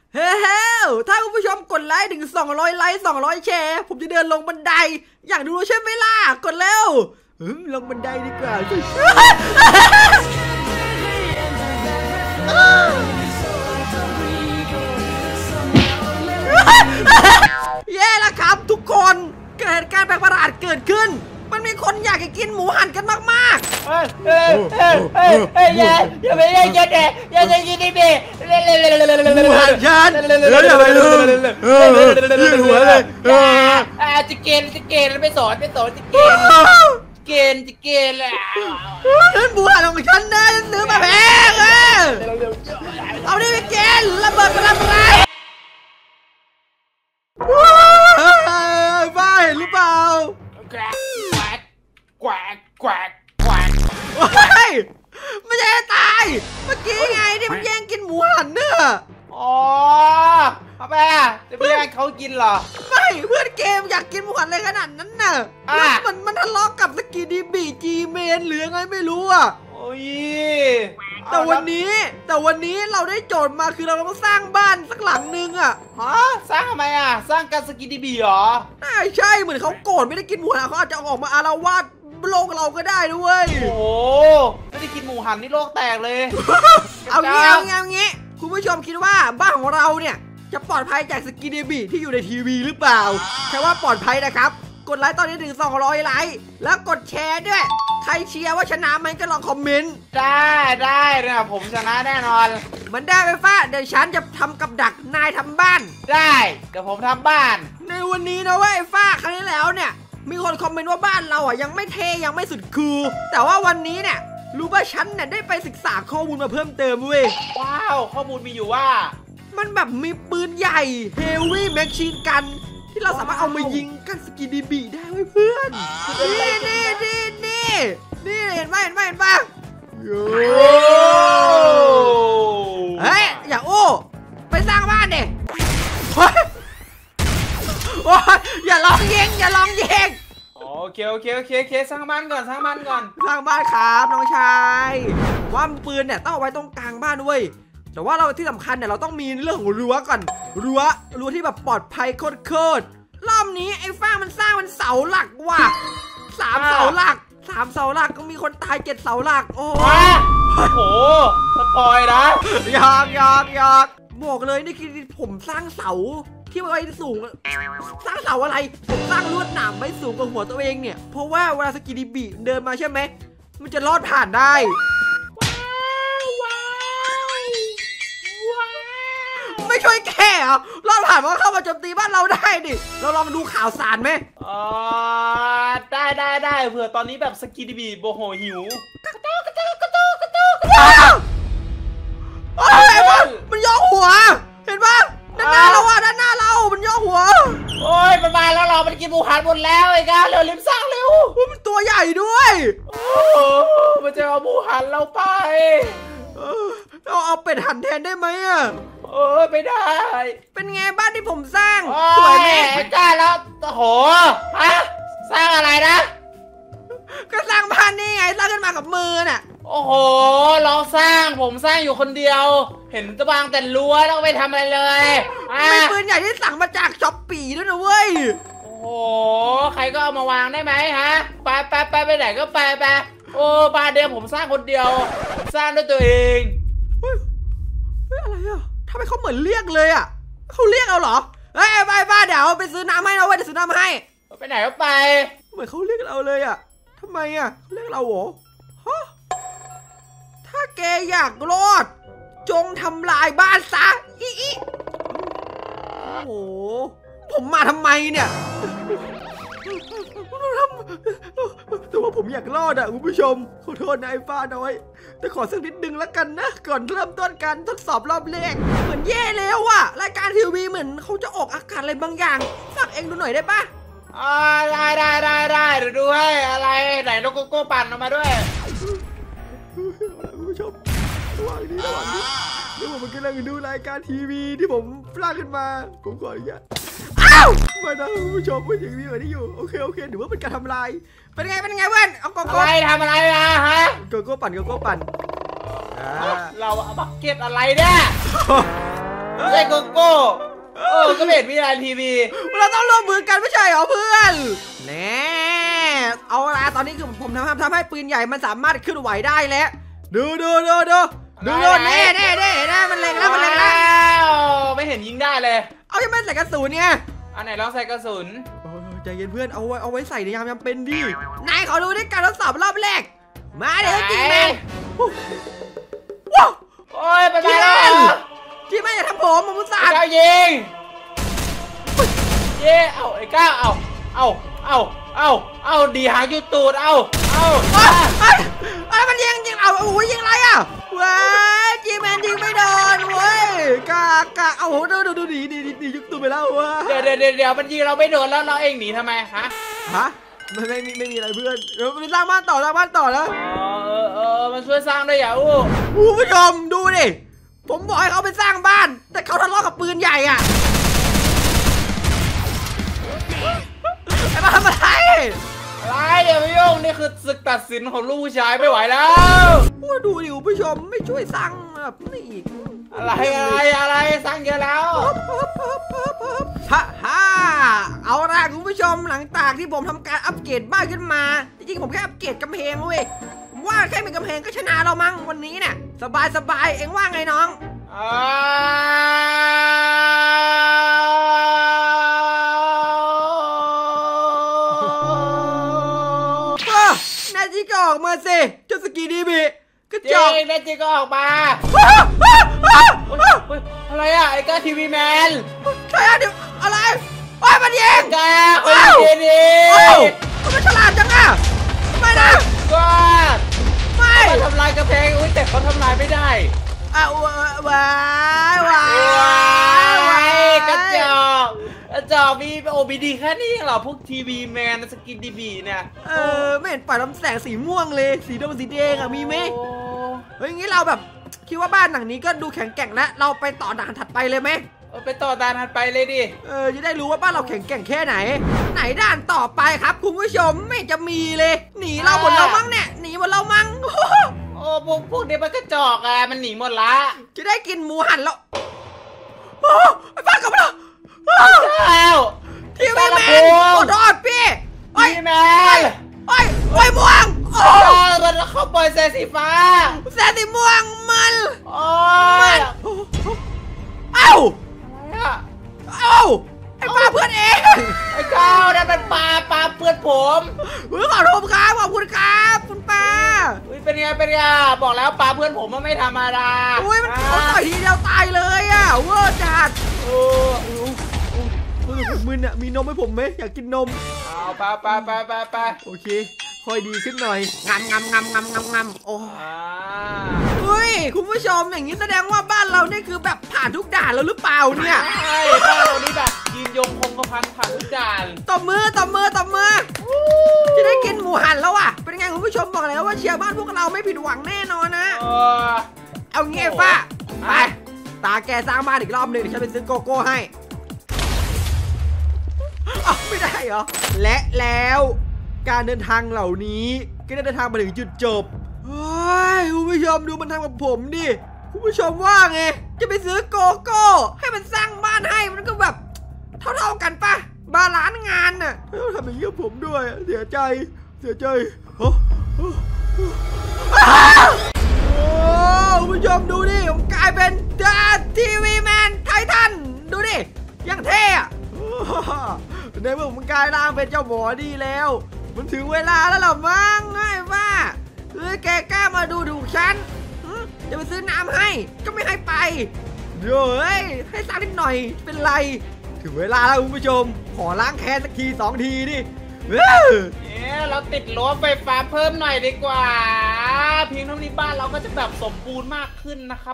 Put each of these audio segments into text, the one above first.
เฮ้ถ้าคุณผู้ชมกดไลค์ถึง200ไลค์200แชร์ผมจะเดินลงบันไดอยากดูใช่ไหมล่ะกดเร็วลงบันไดดีกว่าแย่แล้วครับทุกคนเกิดการแปลกประหลาดเกิดขึ้นมันมีคนอยากจะกินหมูหันกันมากๆอย่าไปกินอย่าไปกินดิบีหมูหันฉันอย่าไปลืมยืดหัวเลยจะเกณฑ์ไม่สอนจะเกณฑ์แหละนั่นหมูหันของฉันนะฉันซื้อมาแพงเอาดิไปกินระเบิดมาทำอะไรบ้าเห็นหรือเปล่าแกวกไม่ใช่ตายเมื่อกี้ไงที่มันแย่งกินหมูหันเนี่ยอ๋อพ่อแม่จะไปแย่งเขากินเหรอไม่เพื่อนเกมอยากกินหมูหันอะไรขนาดนั้นน่ะมันทะเลาะกับสกีดีบีจีเมนหรือไงไม่รู้อ่ะโอ้ยแต่วันนี้เราได้โจทย์มาคือเราต้องสร้างบ้านสักหลังนึงอ่ะสร้างทำไมอ่ะสร้างกันสกีดีบีเหรอใช่เหมือนเขาโกรธไม่ได้กินหมูหันเขาอาจจะออกมาอาละวาดโลกเราก็ได้ด้วยโอ้ไม่ได้กินหมูหันนี่โลกแตกเลยเอางี้คุณผู้ชมคิดว่าบ้านของเราเนี่ยจะปลอดภัยจากสกีดีบีที่อยู่ในทีวีหรือเปล่าแค่ว่าปลอดภัยนะครับกดไลค์ตอนนี้ถึง200ไลค์แล้วกดแชร์ด้วยใครเชียร์ว่าชนะมันก็ลองคอมเมนต์ได้นะผมชนะแน่นอนมันได้ไหมฟ้าเดี๋ยวฉันจะทำกับดักนายทำบ้านได้เดี๋ยวผมทำบ้านในวันนี้นะเว้ยฟ้าครั้งที่แล้วเนี่ยมีคนคอมเมนต์ว่าบ้านเราอ่ะยังไม่เท่ยังไม่สุดคูลแต่ว่าวันนี้เนี่ยรู้ว่าฉันเนี่ยได้ไปศึกษาข้อมูลมาเพิ่มเติมเว้ยว้าวข้อมูลมีอยู่ว่ามันแบบมีปืนใหญ่เฮฟวี่แมชชีนกันที่เราสามารถเอามายิงกันสกีดีบีได้เพื่อนนี่เห็นไหมเฮ้ยอย่าโอ้ไปสร้างบ้านดิอย่าลองยิงโอเคสร้างบ้านก่อนสร้างบ้านครับน้องชายว่าปืนเนี่ยต้องเอาไว้ตรงกลางบ้านด้วยแต่ว่าเราที่สำคัญเนี่ยเราต้องมีเรื่องของรั้วก่อนรั้วที่แบบปลอดภัยโคตรรอบนี้ไอ้ฟ้ามันสร้างมันเสาหลักว่ะ3 เสาหลักก็มีคนตาย7 เสาหลักโอ้โหสปอยนะอยากบอกเลยนี่คือผมสร้างเสาที่ไว้สูงสร้างเสาอะไรผมสร้างลวดหนามไว้สูงกว่าหัวตัวเองเนี่ยเพราะว่าเวลาสกีดีบีเดินมาใช่ไหมมันจะลอดผ่านได้ไม่ช่วยแก้เหรอลอดผ่านว่าเข้ามาโจมตีบ้านเราได้ดิเราลองดูข่าวสารไหมได้เผื่อตอนนี้แบบสกีดีบีโบโหหิวกระตู้อะไรวะมันย่อหัวเห็นปะด้านหน้าเรามันย่อหัวโอ้ยมันมาแล้วมันกินหมูหันหมดแล้วไอ้ก้าเร็วรีบสร้างเร็วมันตัวใหญ่ด้วยมันจะเอาหมูหันเราไปเอาเป็ดหันแทนได้ไหมอ่ะไม่ได้เป็นไงบ้านที่ผมสร้างสวยไหมจ้าแล้วโหสร้างอะไรนะก็สร้างบ้านนี่ไงสร้างขึ้นมากับมือน่ะโอ้โหเราผมสร้างอยู่คนเดียวเห็นตะบางแต่รั้วแล้วไม่ทำอะไรเลยไม่ปืนใหญ่ที่สั่งมาจากช้อปปี้ด้วยนะเว้ยโอ้โหใครก็เอามาวางได้ไหมฮะไปไหนก็ไปโอ้บ้านเดียวผมสร้างคนเดียวสร้างด้วยตัวเองเฮ้ยอะไรอ่ะทำไมเขาเหมือนเรียกเลยอ่ะเขาเรียกเอาเหรอเฮ้ยบ้านเดี๋ยวไปซื้อน้ำให้นะเว้ยเดี๋ยวซื้อน้ำให้ไปไหนก็ไปเหมือนเขาเรียกเราเลยอ่ะทำไมอ่ะเขาเรียกเราเหรอถ้าแกอยากรอดจงทำลายบ้านซะโอ้โหผมมาทำไมเนี่ยแต่ว่าผมอยากรอดอ่ะคุณผู้ชมขอโทษนะไอ้ฟ้าน้อยแต่ขอสักนิดนึงแล้วกันนะก่อนเริ่มต้นการทดสอบรอบแรกเหมือนแย่แล้วอ่ะรายการทีวีเหมือนเขาจะออกอากาศอะไรบางอย่างฝากเองดูหน่อยได้ปะได้เดี๋ยวดูให้อะไรไหนโลโก้ปั่นออกมาด้วยคุณผู้ชมระหว่างนี้เดี๋ยวผมกำลังดูรายการทีวีที่ผมสร้างขึ้นมาผมขออนุญาตมานะคุณผู้ชมพูดอย่างนี้แบบนี้อยู่โอเคหรือว่าเป็นการทำลายเป็นไงเพื่อนเอาโกโก้ทำอะไรมาฮะโกโก้ปั่นเราเอาบักเก็ตอะไรเนี่ยไม่ใช่โกโก้ก็ไม่เห็นมีอะไรทีวีเราต้องร่วมมือกันไม่ใช่เหรอเพื่อนแน่เอาละตอนนี้คือผมทำให้ปืนใหญ่มันสามารถขึ้นไหวได้แล้วดูแน่มันเล็งแล้วไม่เห็นยิงได้เลยเอายังไม่ใส่กระสุนเนี่ยอันไหนลองใส่กระสุนใจเย็นเพื่อนเอาไว้ใส่ในยามจำเป็นดินายขอดูด้วยการทดสอบรอบแรกมาเดี๋ยวจริงแมนว้าวโอ้ยไปแล้วที่แม่อย่าทำผมมุสาเจ้ายิงเอาไอ้ก้าวเอาดีหางอยู่ตูดเอามันยิงเอาโอ้ยยิงอะไรอ่ะว้าจีแมนยิงไม่โดนเว้ยกะเอาดูดียุบตัวไปแล้วว้าเดี๋ยวมันยิงเราไม่โดนแล้วเราเองหนีทำไมฮะไม่มีอะไรเพื่อนเราไปสร้างบ้านต่อแล้วมันช่วยสร้างได้อย่าผู้ชมดูดิผมบอกให้เขาไปสร้างบ้านแต่เขาทะเลาะกับปืนใหญ่อ่ะไอ้บ้าทำอะไรเดี๋ยวไม่ยุ่งนี่คือศึกตัดสินของลูกผู้ชายไม่ไหวแล้วดูดิผู้ชมไม่ช่วยสร้างแบบนี่อีกอะไรสร้างเยอะแล้วฮ่าเอาละคุณผู้ชมหลังจากที่ผมทำการอัปเกรดบ้านขึ้นมาจริงๆผมแค่อัปเกรดกำแพงเว้ยว่าแค่มีกำแพงก็ชนะเรามั้งวันนี้เนี่ยสบายเอ็งว่าไงน้องนาจิก็ออกมาสิเจ้าสกีดีบีก็จอกนาจิก็ออกมาอะไรอ่ะไอ้ก้าทีวีแมนใช่เดี๋ยวอะไรมันยิงก้าคนยิงดิมันฉลาดจังอ่ะไม่นะก้าไม่ทำลายกระเพงแต่เขาทำลายไม่ได้ว้ายกระจอกมีดีแค่นี้เหรอพวกทีวีแมนสกินดีบีเนี่ยไม่เห็นปล่อยลำแสงสีม่วงเลยสีดำสีแดงอ่ะมีไหมเฮ้ยงี้เราแบบคิดว่าบ้านหลังนี้ก็ดูแข็งแกร่งแล้วเราไปต่อด่านถัดไปเลยไหมไปต่อด่านถัดไปเลยดิจะได้รู้ว่าบ้านเราแข็งแกร่งแค่ไหนด่านต่อไปครับคุณผู้ชมไม่จะมีเลยหนีเราหมดเรามั้งเนี่ยหนีหมดเรามั้งพวกนี้มันกระจอกอ่ะมันหนีหมดละจะได้กินหมูหันแล้วไอ้บ้ากลับมาแล้วทีวีแมนขอโทษพี่ทีวีแมนโอ้ยม่วงมันเข้าปล่อยแสงสีฟ้าแสงสีม่วงมันเอ้าไอ้ปลาเพื่อนเองไอ้ก้าวนั่นเป็นปลาเพื่อนผมขอโทษครับขอบคุณครับคุณปลาเป็นไงบอกแล้วปลาเพื่อนผมมันไม่ธรรมดามันต่อยทีเดียวตายเลยอ่ะเวอร์จัดมึนอ่ะมีนมให้ผมไหมอยากกินนมไปโอเคค่อยดีขึ้นหน่อยงำโอ้เฮ้ยคุณผู้ชมอย่างนี้แสดงว่าบ้านเราเนี่ยคือแบบผ่านทุกด่านแล้วหรือเปล่าเนี่ยใช่บ้านเรานี่แบบยืนยงคงกระพันผ่านทุกด่านตบมือจะได้กินหมูหันแล้วอ่ะเป็นไงคุณผู้ชมบอกแล้วว่าเชียร์บ้านพวกเราไม่ผิดหวังแน่นอนนะเอาเงี้ยฟ้าไปตาแกสร้างบ้านอีกรอบหนึ่งเดี๋ยวฉันไปซื้อโกโก้ให้ไม่ได้เหรอและแล้วการเดินทางเหล่านี้ก็ได้เดินทางมาถึงจุดจบคุณผู้ชมดูมันทำกับผมดิคุณผู้ชมว่าไงจะไปซื้อโกโก้ให้มันสร้างบ้านให้มันก็แบบเท่ากันปะบาลานซ์งานน่ะทำอย่างนี้กับผมด้วยเสียใจคุณผู้ชมดูดิผมกลายเป็นทีวีแมนไททันดูดิยังเท่อะในเมื่อผมกลายร่างเป็นเจ้าหมอดีแล้วมันถึงเวลาแล้วหรอมั้งไอ้บ้าแกกล้ามาดูฉันจะไปซื้อน้ำให้ก็ไม่ให้ไปเดี๋ยวให้สร้างนิดหน่อยเป็นไรถึงเวลาแล้วคุณผู้ชมขอล้างแค้นสักที2 ทีดิเราติดรั้วไฟฟ้าเพิ่มหน่อยดีกว่าเพียงเท่านี้บ้านเราก็จะแบบสมบูรณ์มากขึ้นนะครับ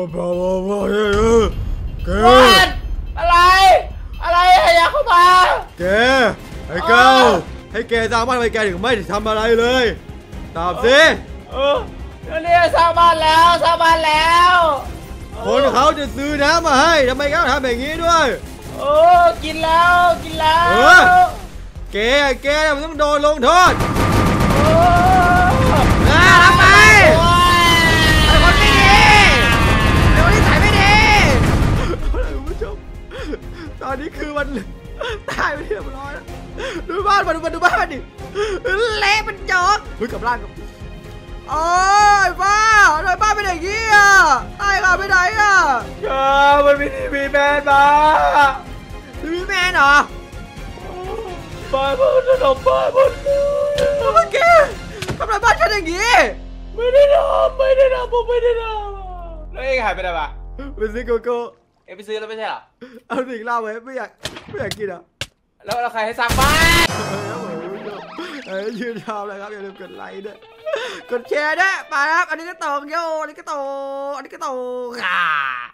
อะไรอยากเข้ามาแกไอ้เก้าให้แกสร้างบ้านไปแกถึงไม่ทำอะไรเลยตอบสิเนี่ยสร้างบ้านแล้วคนเขาจะซื้อน้ำมาให้ทำไมเขาทำอย่างนี้ด้วยกินแล้วแกมันต้องโดนลงโทษทำไมไอ้คนไม่ดีไอ้คนที่ใส่ไม่ดีคุณผู้ชมตอนนี้คือมันตายไปเรียบร้อยแล้วดูบ้านมันดูบ้านดิเละมันจอกเฮ้ยกลับร่างกับโอ้ยบ้าทำไมบ้านเป็นอย่างนี้อ่ะตายค่ะไปไหนอ่ะมันมีทีวีแมนมาทีวีแมนเหรอบ้านมันจะทำบ้านหมดเลยเมื่อกี้ทำไมบ้านฉันอย่างนี้ไม่ได้ทำผมไม่ได้ทำแล้วเองหายไปไหนวะไปซื้อโกโก้เองไปซื้อแล้วไม่ใช่เหรอเอาสิ่งเล่าไว้ไม่อยากกินอ่ะแล้วใครให้สั่งบ้านยืนชอบเลยครับอย่าลืมกดไลค์ด้วยกดแชร์ด้วยไปครับอันนี้ก็ตองโยอันนี้ก็โตค่ะ